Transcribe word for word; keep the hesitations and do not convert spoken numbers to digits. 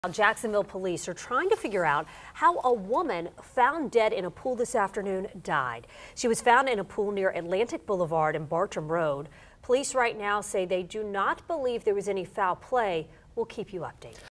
Jacksonville police are trying to figure out how a woman found dead in a pool this afternoon died. She was found in a pool near Atlantic Boulevard and Bartram Road. Police right now say they do not believe there was any foul play. We'll keep you updated.